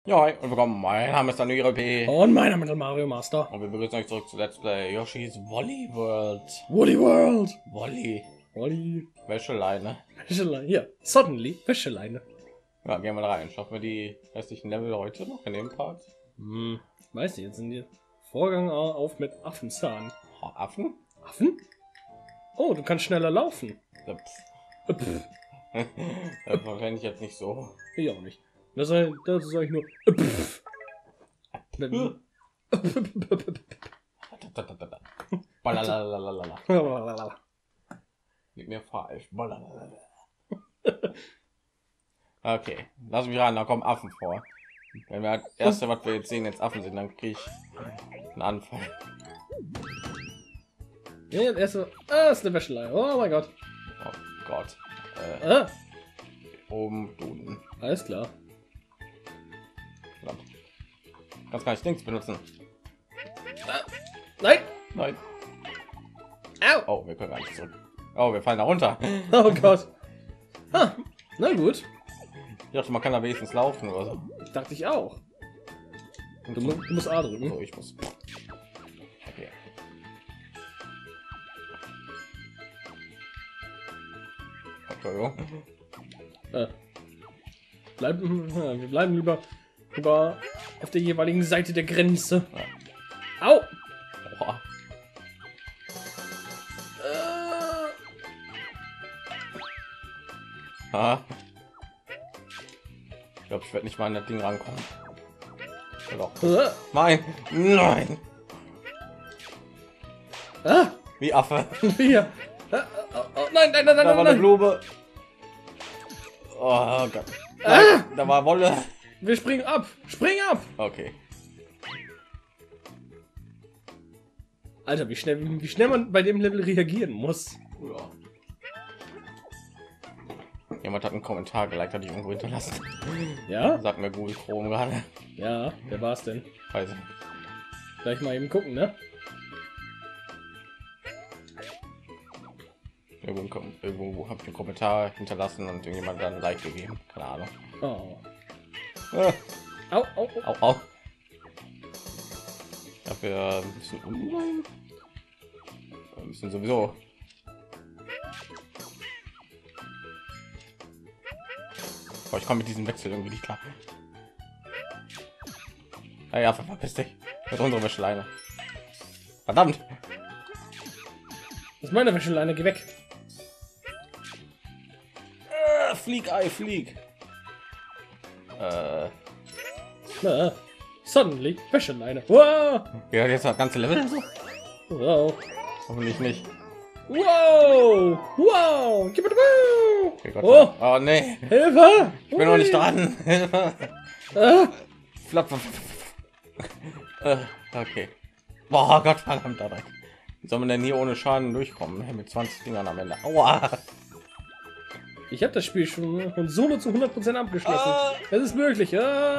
Ja, und willkommen. Mein Name ist Daniel P. Und mein Name ist Mario Master. Und wir begrüßen euch zurück zu Let's Play Yoshi's Woolly World. Woolly World. Woolly. Woolly. Wäscheleine. Wäscheleine. Hier. Suddenly. Wäscheleine. Ja, gehen wir da rein. Schaffen wir die restlichen Level heute noch in dem Part? Weiß ich, jetzt sind die Vorgang auf mit Affenzahn. Oh, Affen? Affen? Oh, du kannst schneller laufen. Das verwende ich jetzt nicht so. Ich auch nicht. Das sage ich nur. Balalalalala. Liegt mir falsch. Balalalala. Okay, lass mich ran, da kommen Affen vor. Wenn wir das erste, was wir jetzt sehen, jetzt Affen sind, dann kriege ich einen Anfall. Ja, das erste. Ah, ist eine Wäscheleine. Oh mein Gott. Oh Gott. Oben, unten. Alles klar. Verdammt. Kannst gar nicht Dings benutzen. Nein. Nein. Au. Oh, wir können gar nicht zurück. Oh, wir fallen da runter. Oh Gott. Ah, na gut. Ich dachte, man kann da wenigstens laufen oder so. Dachte ich auch. Du musst A drücken. So, ich muss. Okay. Entschuldigung. Wir bleiben lieber auf der jeweiligen Seite der Grenze. Au! Boah. Ah. Ich glaube, ich werde nicht mal an das Ding rankommen. Ja, doch. Nein, nein. Wie Affe. Hier. Nein, nein, nein, nein, Da war eine nein. Blume. Oh Gott. Nein, da war Wolle. Wir springen ab. Spring ab. Okay. Alter, wie schnell man bei dem Level reagieren muss. Ja. Jemand hat einen Kommentar geliked, hatte ich irgendwo hinterlassen. Ja? Sagt mir Google Chrome gerade. Ja, wer war's denn? Weiß ich. Gleich mal eben gucken, ne? Irgendwo habe ich einen Kommentar hinterlassen und irgendjemand dann ein Like gegeben. Keine Ahnung. Oh. Ah. Au, au, au. Au. Dafür ein bisschen unrein. Ein bisschen sowieso. Oh, ich komme mit diesem Wechsel irgendwie nicht klar. Ja, verpiss dich. Mit unserer Wäscheleine. Verdammt. Das ist meine Wäscheleine, geh weg. Flieg, Ei, flieg. Suddenly, Wäscheleine. Wow. Ja, jetzt das ganze Level. Wow. Hoffentlich nicht. Wow. Wow. Gib it wow. Okay, Gott, Oh. oh nee. Hilfe. Ich bin noch nicht dran. Hilfe. Flop. Okay. Boah, Gott, verdammt dabei. Wie soll man denn hier ohne Schaden durchkommen? Mit 20 Dingern am Ende. Aua. Ich habe das Spiel schon von Solo zu 100% abgeschlossen. Es ist möglich.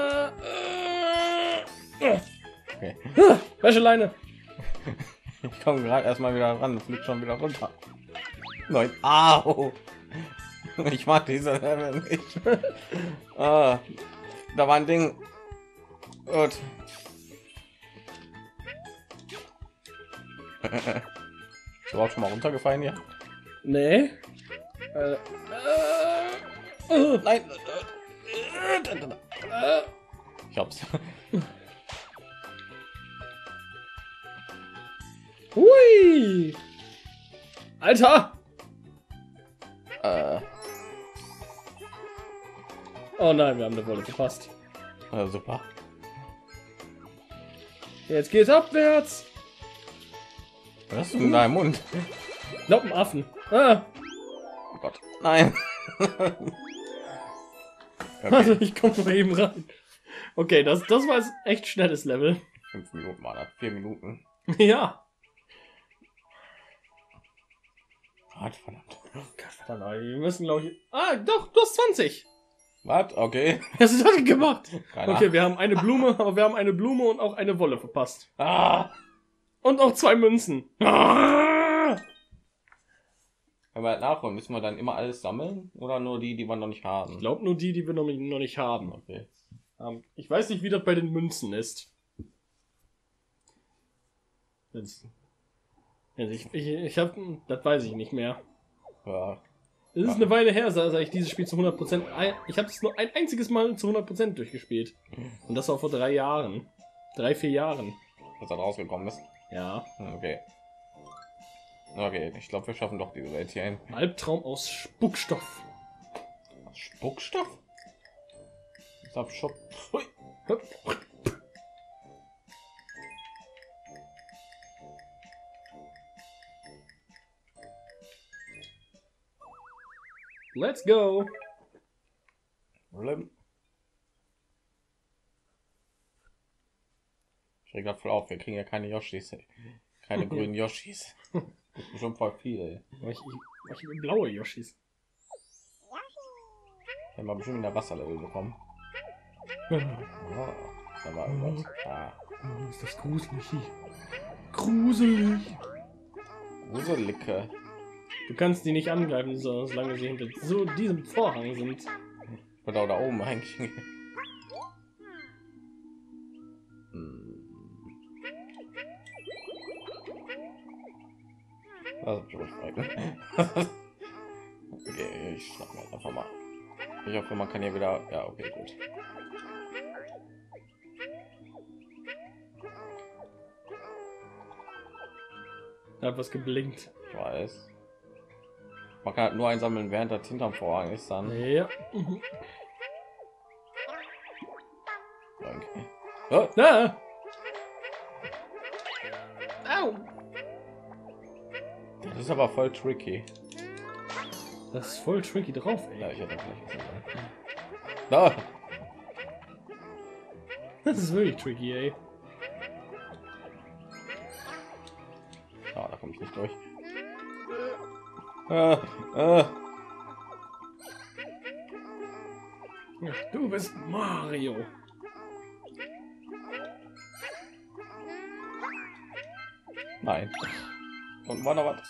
Okay. Wäscheleine. Ich komme gerade erstmal wieder ran. Das fliegt schon wieder runter. Nein. Au. Ich mag diese Level nicht. Da war ein Ding. Gut. Du auch schon mal runtergefallen hier? Nee. Nein. Ich hab's. Hui. Alter. Oh nein, wir haben eine Wolle verpasst. Super. Jetzt geht's abwärts. Was ist in deinem Mund? Noch ein Affen. Oh Gott. Nein. Also Okay. ich komme mal eben rein. Okay, das war jetzt echt schnelles Level. 5 Minuten war das. 4 Minuten. Ja. Gott, verdammt. Verdammt, wir müssen glaube ich. Ah, doch, du hast 20. Was? Okay. Was hast du gemacht? Keine Okay, wir haben eine Blume, aber wir haben eine Blume und auch eine Wolle verpasst. Ah. Und auch 2 Münzen. Ah! Wenn wir halt nachholen, müssen wir dann immer alles sammeln oder nur die, die wir noch nicht haben? Ich glaube nur die wir noch nicht haben. Okay. Ich weiß nicht, wie das bei den Münzen ist. Ich habe, das weiß ich nicht mehr. Ja. Es ist eine Weile her, seit ich dieses Spiel zu 100%. Ich habe es nur ein einziges Mal zu 100% durchgespielt. Und das war vor 3 Jahren. 3, 4 Jahren. Was dann rausgekommen ist. Ja. Okay. Okay, ich glaube, wir schaffen doch diese Welt hier hin. Albtraum aus Spuckstoff. Spuckstoff? Ich hab Schock. Let's go. Ich reg grad voll auf, wir kriegen ja keine Yoshis. Keine grünen Yoshis. Das ist schon voll viel, ey. Ich will blaue Yoshis. Wir haben bestimmt in der Wasserlevel bekommen. Oh, da war irgendwas. Ah. Ist das gruselig? Gruselig. Gruselige. Du kannst die nicht angreifen, solange sie hinter so diesem Vorhang sind. Oder da oben eigentlich. Also, okay, ich schlag mir einfach mal. Ich hoffe, man kann hier wieder. Ja, okay, gut. Da hat was geblinkt. Ich weiß. Man kann halt nur einsammeln, während das hinterm Vorhang ist dann. Ja. Okay. Oh. Ah. Au. Das ist aber voll tricky. Das ist voll tricky drauf, ey. Ja, ich hätte vielleicht da. Das ist wirklich tricky, ey. Ah, da komme ich nicht durch. Du bist Mario. Nein. Und war noch was?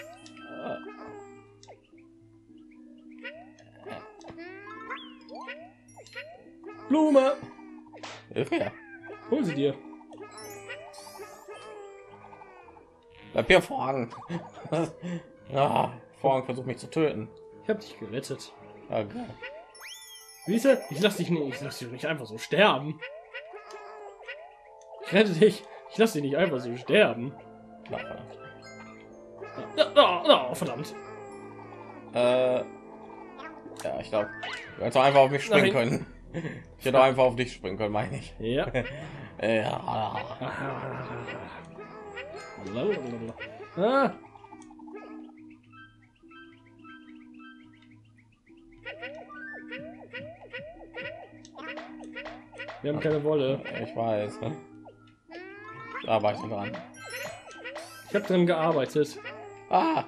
Blume. Hilf her. Hol sie dir. Bleib hier, Vorhang. Ja, Vorhang versucht mich zu töten. Ich hab dich gerettet. Okay. Wiese, ich lass dich nicht einfach so sterben. Ich rette dich. Ich lass dich nicht einfach so sterben. Na, verdammt. Oh, verdammt. Ja, ich glaube, du hättest einfach auf mich springen können. Ich hätte auch einfach auf dich springen können, meine ich. Ja. Ja. Ah. Wir haben keine Wolle. Ich weiß. Ich arbeite dran. Ich habe dran gearbeitet. Ah.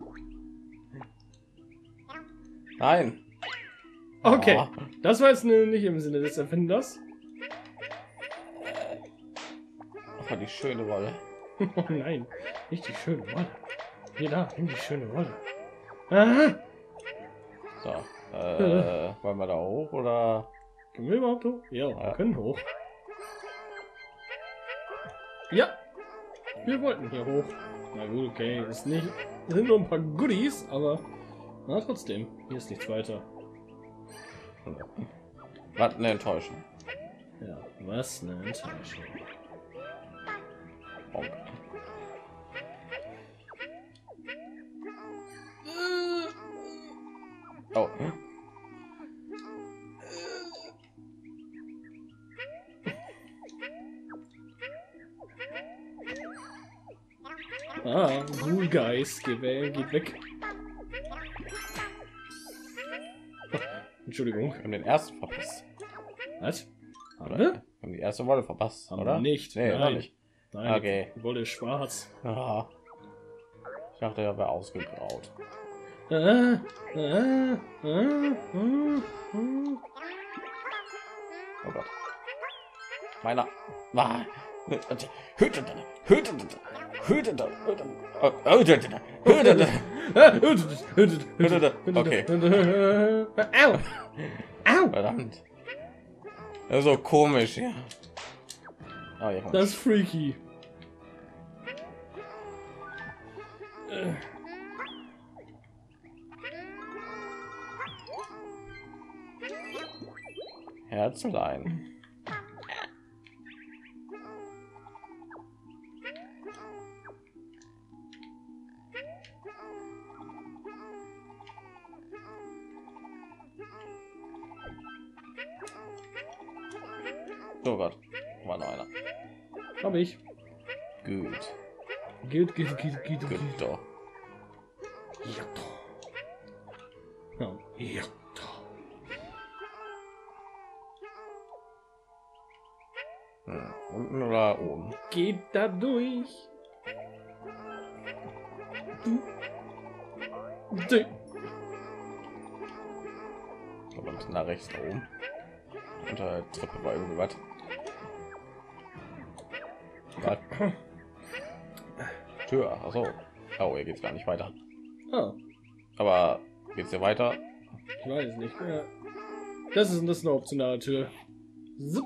Nein. Okay, Oh. das war jetzt nicht im Sinne des Erfinders. Oh, die schöne Wolle. Oh nein, nicht die schöne Wolle. Hier da, nimm die schöne Wolle. Ah. So, wollen wir da hoch oder? Können wir überhaupt hoch? Ja, wir Ja. können hoch. Ja, wir wollten hier hoch. Na gut, okay, ist nicht, sind nur ein paar Goodies, aber na trotzdem, hier ist nichts weiter. Was eine Enttäuschung. Ja, was eine Enttäuschung. Oh. Oh. Ah, Ghoul Guys, geht weg. Entschuldigung. Wir haben den ersten verpasst. Was? Oder? Wir? Wir haben die erste Wolle verpasst, Haben oder? wir nicht. Nee, Nein. noch nicht. Nein, Okay. die Wolle ist schwarz. Ah. Ich dachte, er wäre ausgegraut. Oh Oh Gott. Meiner. Ah. Okay. Au! Au! Verdammt. So komisch, ja. Ah, ja, Das ist freaky. Herzlein. Oh Gott, war noch einer. Hab ich. Gut. Geht. Gut, doch. Ja, doch. Ja, doch. Unten oder oben? Geht da durch. Aber ein bisschen nach rechts da oben. Unter der Treppe war irgendwie was. Tür, achso. Oh, hier geht's gar nicht weiter. Ah, Aber geht's hier weiter? ich weiß nicht. Ja. Das ist eine optionale Tür. Zup.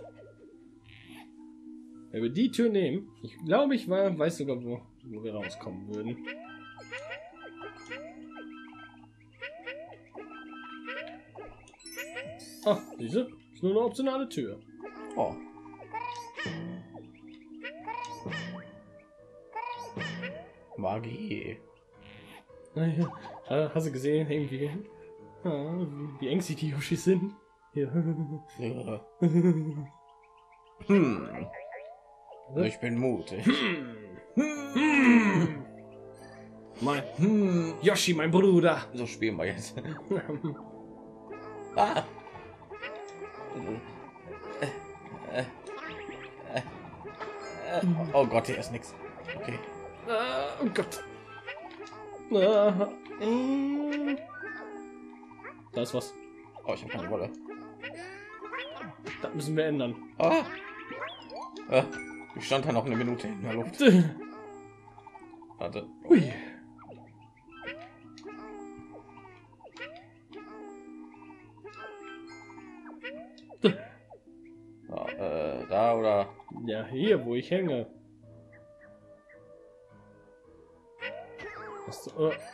Wenn wir die Tür nehmen, ich glaube, ich weiß sogar, wo wir rauskommen würden. Ah, diese ist nur eine optionale Tür. Oh. Magie. Hast du gesehen, irgendwie, wie ängstlich die Yoshis sind? Ja. Ja. Ich bin mutig. Yoshi, mein Bruder. So spielen wir jetzt. Ah. Oh Gott, hier ist nichts. Okay. Oh Gott. Da ist was. Oh, ich habe keine Wolle. Das müssen wir ändern. Ah. Ich stand da noch eine Minute in der Luft. Warte. Ui. Da oder? Ja, hier, wo ich hänge. Was,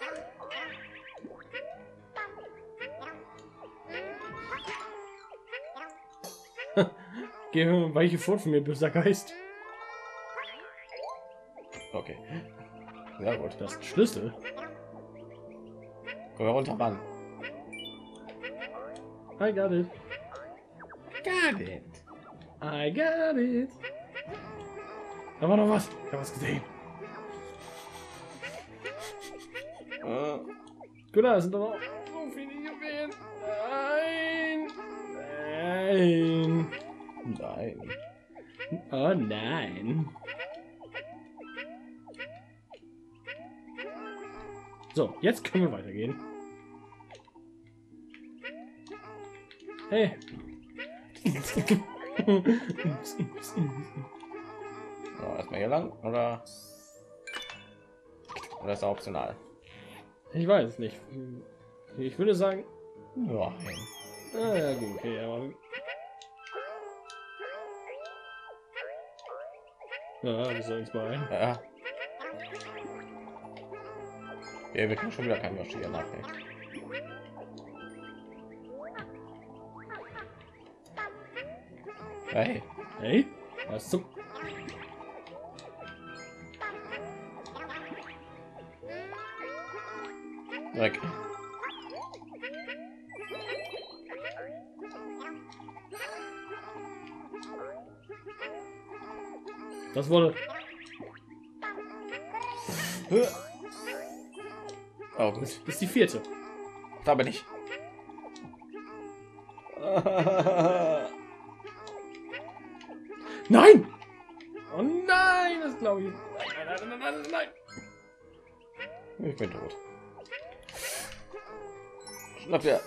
Geh weiche fort von mir, böser Geist. Okay. Sehr gut. Das ist ein Schlüssel. Komm runter, Mann. I got it. Got it. I got it. Da war noch was. Ich hab was gesehen. Gut, da sind doch noch so viele Juwelen. Nein. Nein. Nein. Oh nein. So, jetzt können wir weitergehen. Hey. So, erstmal hier lang oder ist er optional? Ich weiß es nicht. Ich würde sagen. Ja. Ah, ja, gut, okay, aber. Ja, wir sollen es mal ein. Ja. Ja, wir können schon wieder kein Yoshi hier nachdenken. Hey. Hey, was zum. Weg. Das wurde. Oh gut. Das ist die vierte. Da bin ich. Nein! Oh nein, das glaube ich. Nein. Ich bin tot. Schnapp ja.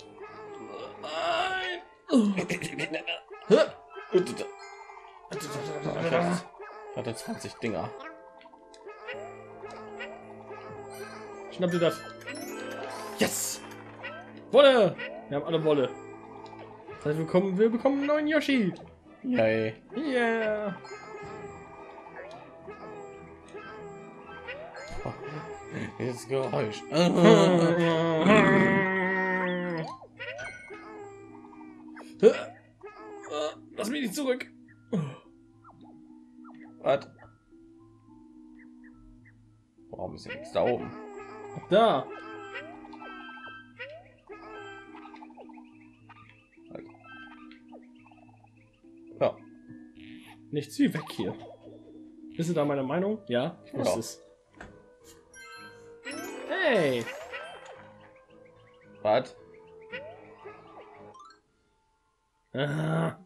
Hatte 20 Dinger. Schnapp dir das. Yes! Wolle! Wir haben alle Wolle. Das heißt, wir bekommen einen neuen Yoshi. Yay. Yeah. Dieses Geräusch. Lass mich nicht zurück. Was? Warum ist jetzt da oben? Da. Ja. Nichts wie weg hier. Bist du da meiner Meinung? Ja, ich wusste Ja. es. Hey. Was? Ah.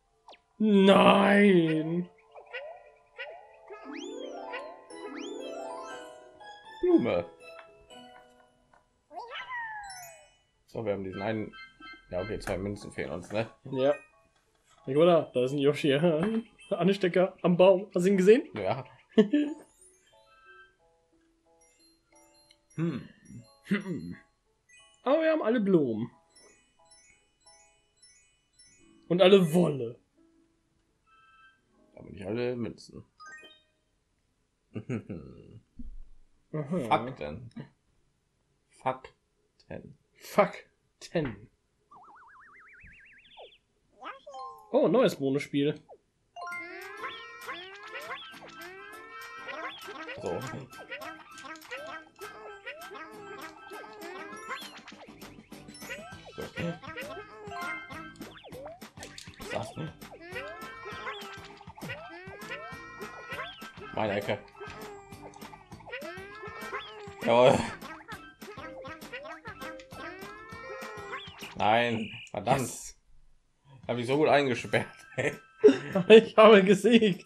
Nein. Blume. So, wir haben diesen einen. Ja, okay, 2 Münzen fehlen uns, ne? Ja. Oder? Da ist ein Yoshi. Anstecker am Baum. Hast du ihn gesehen? Ja. Aber wir haben alle Blumen. Und alle Wolle. Aber nicht alle Münzen. Aha. Fakten. Fakten. Fakten. Oh, neues Bonusspiel. So. Das. Meine Ecke. Jawohl. Nein, verdammt. Yes. Habe ich so gut eingesperrt. Ich habe gesiegt.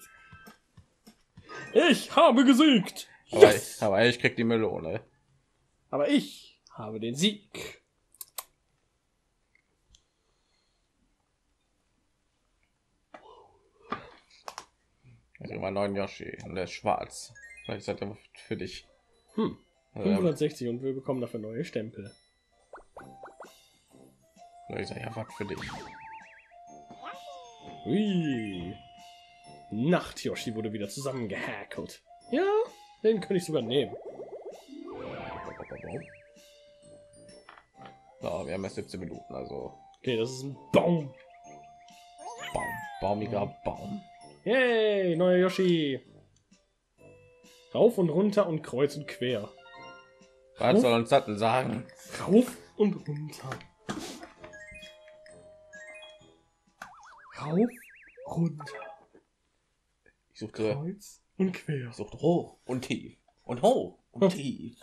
Ich habe gesiegt. Yes. Aber ich krieg die Melone. Aber ich habe den Sieg. Ich habe meinen neuen Yoshi und der ist schwarz. Vielleicht ist er für dich. 560 und wir bekommen dafür neue Stempel. Ich sage ja, was für dich. Ui. Nacht Yoshi wurde wieder zusammengehackelt. Ja, den könnte ich sogar nehmen. So, wir haben erst 17 Minuten, also Okay, das ist ein Baum. Baumiger Baum. Yay, neuer Yoshi. Rauf und runter und kreuz und quer. Was soll uns das denn sagen? Rauf und runter. Rauf, runter. Ich suchte Kreuz und quer. hoch und tief und hoch und tief.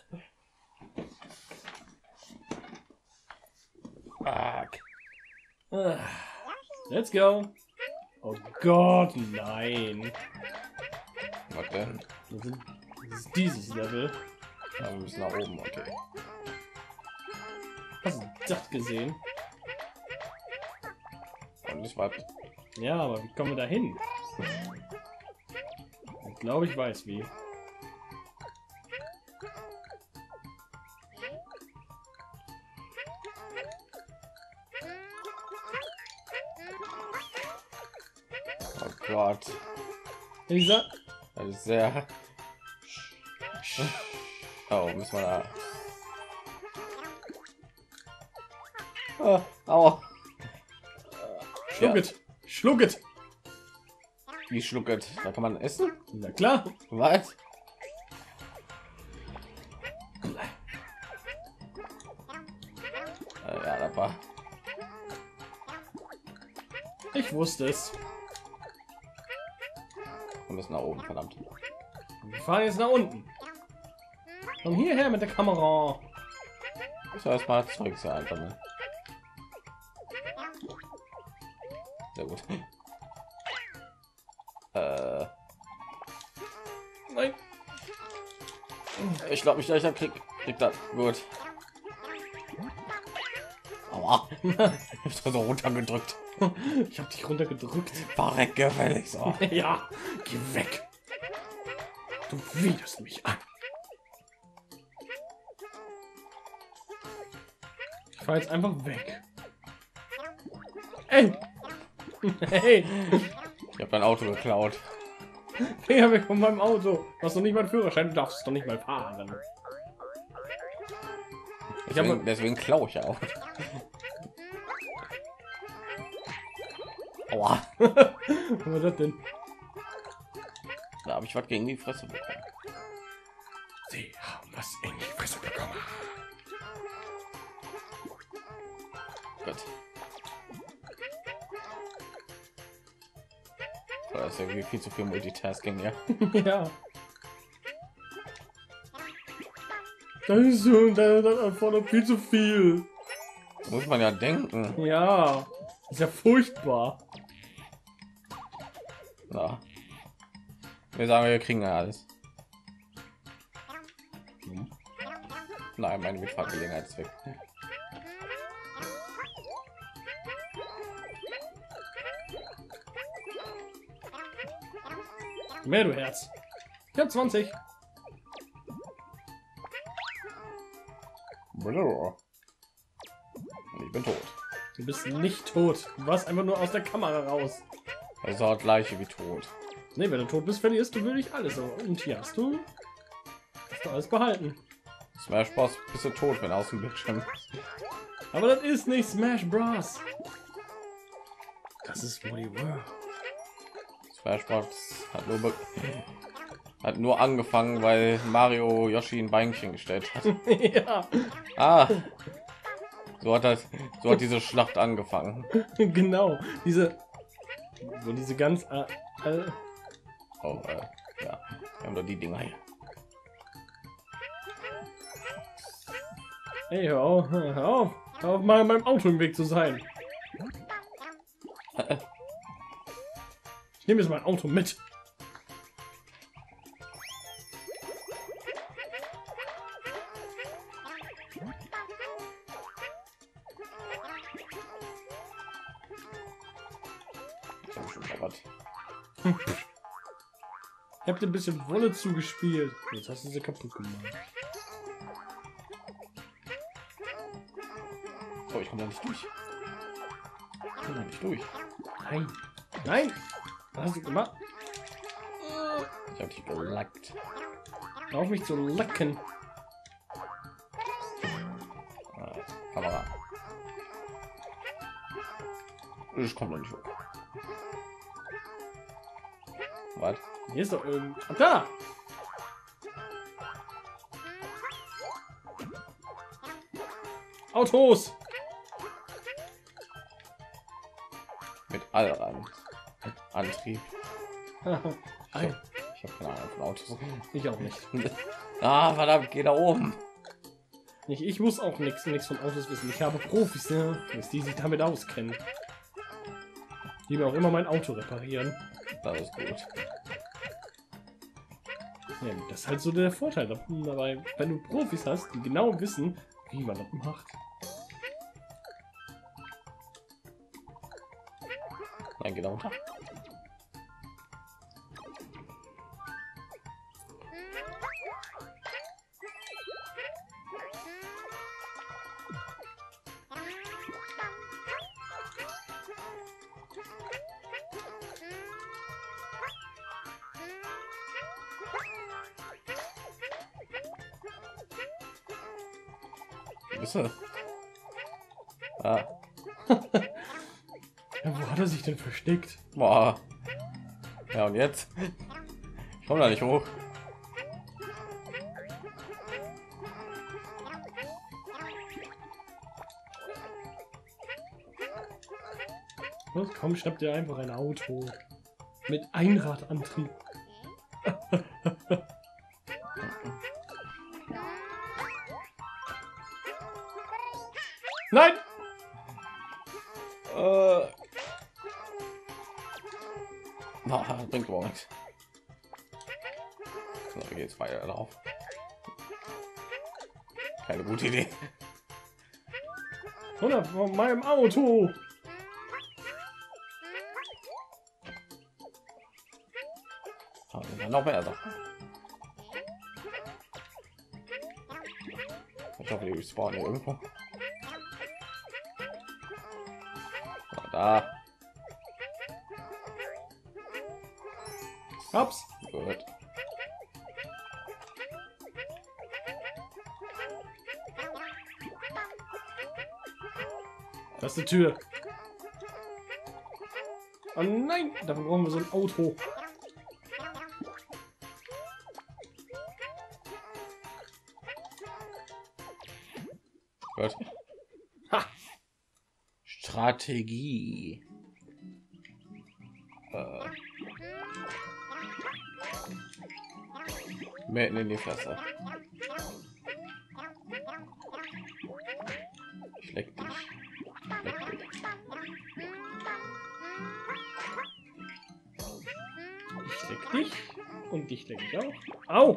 Fuck. Let's go. Oh Gott, nein. Was denn? Das ist dieses Level. Ja, wir müssen nach oben, okay. Hast du das gesehen? Und ich war. Ja, aber wie kommen wir da hin? Ich glaube, ich weiß wie. Oh Gott. Lisa? Das ist sehr. Oh, müssen wir da. Oh, aua. Schlucket! Schlucket! Wie schlucket? Da kann man essen? Na klar! Was? Ja, das war. Ich wusste es. Wir müssen nach oben, verdammt. Wir fahren jetzt nach unten. Komm hierher mit der Kamera. Ich soll erstmal Zeug hier einsammeln. Sehr gut. Nein. Ich glaube nicht, dass ich das krieg das gut. Aua. Ich bin so runtergedrückt. Ich habe dich runtergedrückt. Verreck gefällig so. Ja, geh weg. Du widest mich an. Ich fahr jetzt einfach weg. Ey! Hey! Ich habe dein Auto geklaut. Finger weg von meinem Auto. Du hast doch nicht mal einen Führerschein, du darfst doch nicht mal fahren. Deswegen klaue ich ja auch. Aua. Was war das denn? Da habe ich was gegen die Fresse bekommen. Sie haben was in die Fresse bekommen. Gut. So, das ist irgendwie viel zu viel Multitasking, ja. Ja. Das ist so, das erfordert viel zu viel. Muss man ja denken. Ja. Ist ja furchtbar. Na. Wir sagen, wir kriegen ja alles. Nein, meine Mitfahrgelegenheit ist weg. Mehr, du Herz. Ich hab 20. Und ich bin tot. Du bist nicht tot. Du warst einfach nur aus der Kamera raus. Das ist auch das gleiche wie tot. Ne, wenn du tot bist, verlierst du wirklich alles. Und hier hast du alles behalten. Smash Bros. Bist du tot, wenn aus dem Bildschirm ist. Aber das ist nicht Smash Bros. Das ist Woody World. Smash Bros. Hat nur angefangen, weil Mario Yoshi ein Beinchen gestellt hat. Ja. Ah, so hat diese Schlacht angefangen. Genau. Diese ganz Oh, ja, wir haben doch die Dinger hier. Hey, hör auf, mal in meinem Auto im Weg zu sein. Ich nehme jetzt mein Auto mit. Ich hab schon mal was. Ich hab dir ein bisschen Wolle zugespielt. Jetzt hast du sie kaputt gemacht. Oh, ich komme da nicht durch. Ich komme da nicht durch. Nein. Nein. Was hast du gemacht? Ich habe dich gelackt. Hör auf mich zu lecken. Kamera. Ich komme da nicht hoch. Was? Hier ist doch irgend... Ah, da! Autos! Mit Allrad. Antrieb. Ich Ei, habe keine Ahnung von Autos. ich auch nicht. Ah, verdammt, geh da oben. Ich muss auch nichts von Autos wissen. Ich habe Profis, ne? Die sich damit auskennen. Die mir auch immer mein Auto reparieren. Das ist gut. Ja, das ist halt so der Vorteil dabei, wenn du Profis hast, die genau wissen, wie man das macht. Nein, genau. Wisse. Ah. Ja, wo hat er sich denn versteckt? Boah. Ja, und jetzt? Ich komme da nicht hoch. Was? Komm, schnapp dir einfach ein Auto. Mit Einradantrieb. Nein! Bringt überhaupt nichts. So, wie geht's weiter drauf? Keine gute Idee. Oder von meinem Auto! Noch mehr Sachen. Ich hoffe, die spawnen hier irgendwo. Da. Hab's. Gut. Das ist die Tür. Oh nein, dafür brauchen wir so ein Auto. Gut. Ha. Strategie. Mitten in die Fresse. Ich leck dich. Leck dich. Ich leck dich und dich leck ich auch. Au!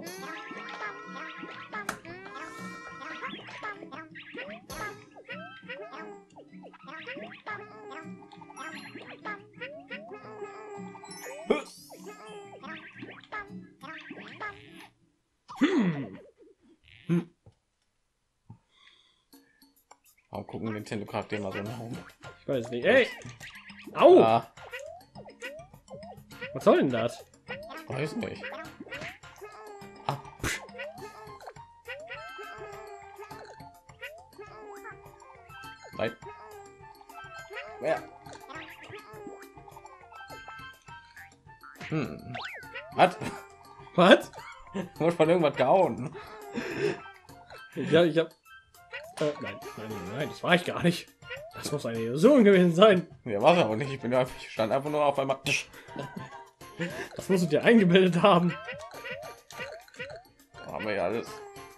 Warum gucken Nintendo Charaktere mal so nach? Ich weiß nicht. Ey! Au! Ah, Was soll denn das? weiß nicht. Ah, psch. Nein. Ja. Was? Was? Wurde von irgendwas gehauen. Ja, ich hab. Nein, das war ich gar nicht. Das muss eine Illusion gewesen sein. Ja, war es auch nicht. Ich stand einfach nur auf einmal. Das musst du dir eingebildet haben. Haben wir ja alles.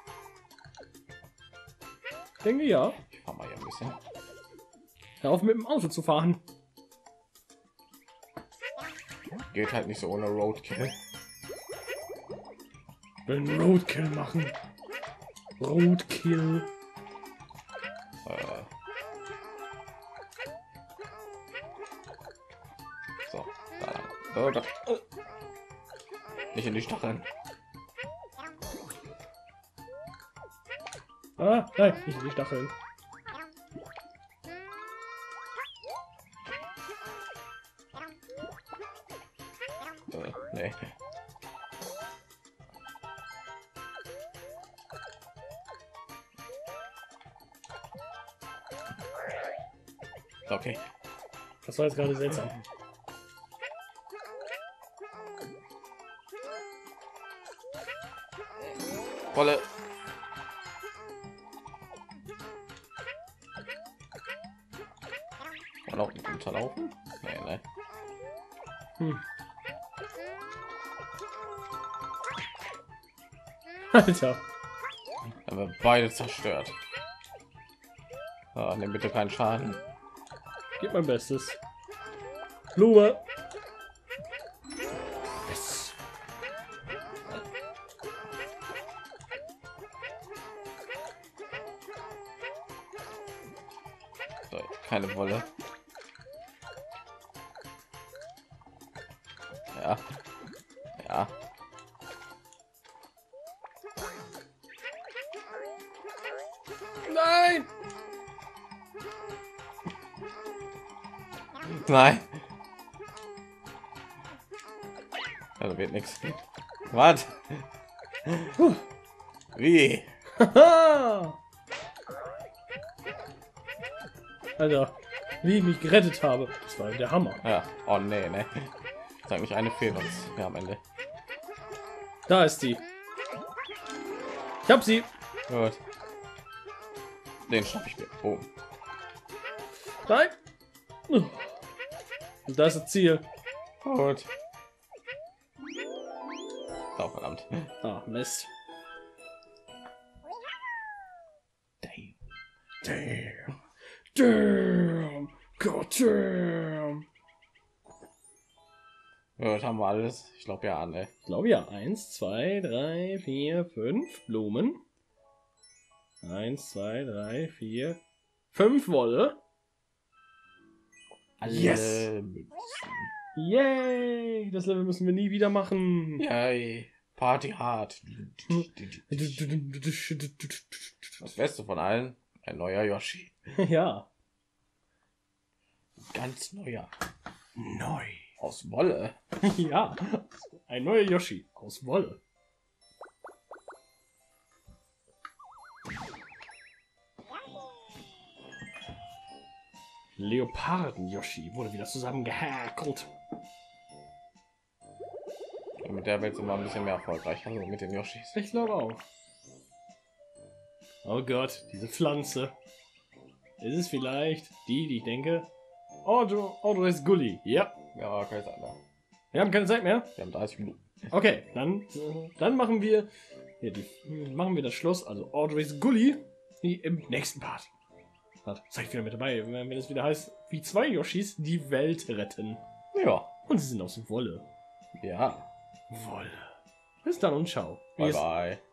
Ich denke ja. Ich fahr mal hier ein bisschen. Hör auf mit dem Auto zu fahren. Geht halt nicht so ohne Roadkill. Ich will einen Roadkill machen. Roadkill. So, da lang. Oh, da. Nicht in die Stacheln. Ah, nein, nicht in die Stacheln. Nee. Okay. Das war jetzt gerade seltsam. Wolle. Und auch nicht unterlaufen? Nee, nee. Alter. Haben wir beide zerstört. Nimm bitte keinen Schaden. Gib mein Bestes. Blume. Yes. So, keine Wolle. Ja. Ja. Nein! Nein. Also wird nichts. Was? Wie? Alter, wie ich mich gerettet habe. Das war der Hammer. Ja. Oh nee, ne. Sag nicht eine fehlt uns. Ja, am Ende. Da ist die. Ich hab sie. Gut. Den schnapp ich mir. Oh. Nein. Und da ist das Ziel. Gut. Oh, verdammt. Ah, Mist. Damn. Damn. Damn. God damn. Gut, haben wir alles. Ich glaube ja, ne. Ich glaube ja. 1, 2, 3, 4, 5 Blumen. 1, 2, 3, 4, 5 Wolle. Yes! Yay! Das Level müssen wir nie wieder machen. Yay. Party hard. Das Beste von allen, ein neuer Yoshi. Ja. ganz neuer. Neu. Aus Wolle. Ja, ein neuer Yoshi aus Wolle. Leoparden-Yoshi wurde wieder zusammengehäkelt. Und mit der Welt sind wir ein bisschen mehr erfolgreich, also mit den Yoshis. Ich glaube auch. Oh Gott, diese Pflanze. Ist es vielleicht die ich denke? Audrey's Gully. Ja. Ja, keine Zeit mehr. Wir haben keine Zeit mehr. Wir haben 30 Minuten. Okay, dann machen wir machen wir das Schluss. Also Audrey's Gully im nächsten Part. Seid wieder mit dabei, wenn es wieder heißt, wie zwei Yoshis die Welt retten. Ja. Und sie sind aus Wolle. Ja. Wolle. Bis dann und ciao. Bye bye.